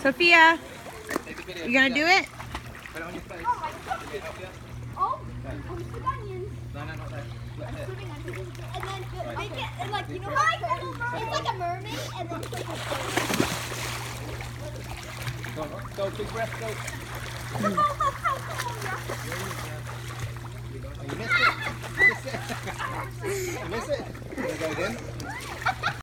Sophia, you gonna do it? Put it on your face. Oh, put onions. No, not there. Look there. And then make it like, you know, it's like a mermaid and then it's like a Go, big breath, go. Oh, You missed it. You missed it. You missed it. Go again.